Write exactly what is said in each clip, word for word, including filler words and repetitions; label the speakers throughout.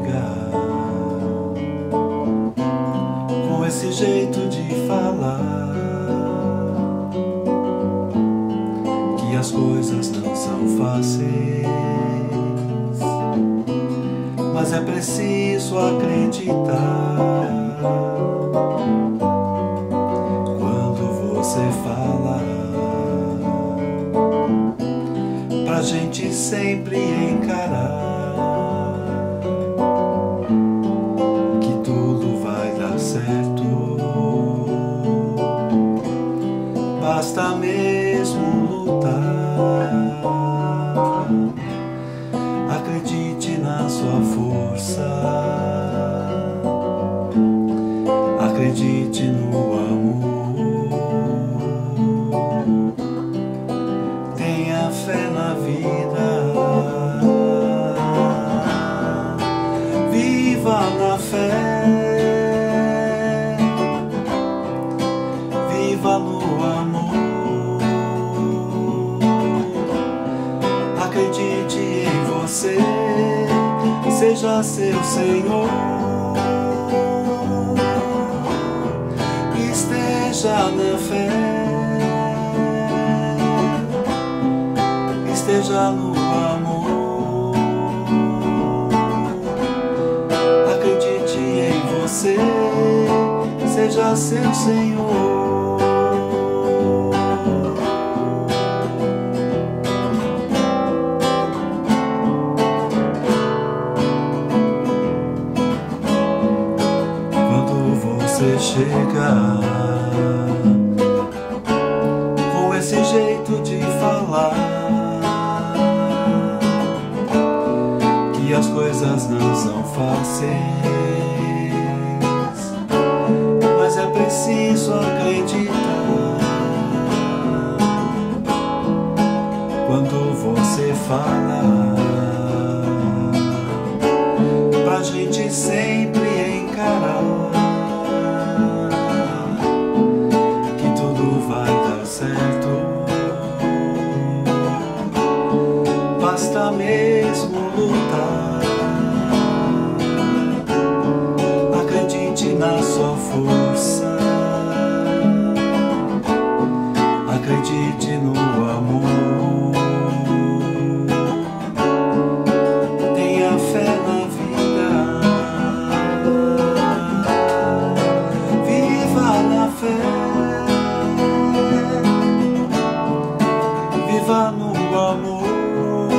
Speaker 1: com esse jeito de falar, que as coisas não são fáceis, mas é preciso acreditar. Quando você fala, pra gente sempre encarar que tudo vai dar certo. Basta mesmo lutar. Acredite na sua força, acredite no amor, tenha fé na vida, viva na fé, viva no amor, acredite em você, seja seu Senhor, esteja na fé, esteja no amor, acredite em você, seja seu Senhor. Você chega com esse jeito de falar, que as coisas não são fáceis, mas é preciso acreditar. Quando você fala, pra gente sempre encarar certo, basta mesmo lutar. Acredite na sua força, acredite no amor, tenha fé na vida, viva na fé, viva no amor,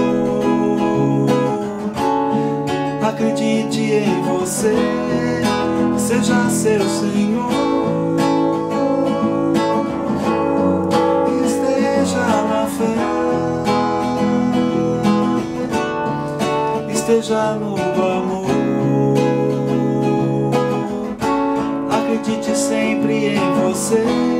Speaker 1: acredite em você, seja seu Senhor, esteja na fé, esteja no amor, acredite sempre em você,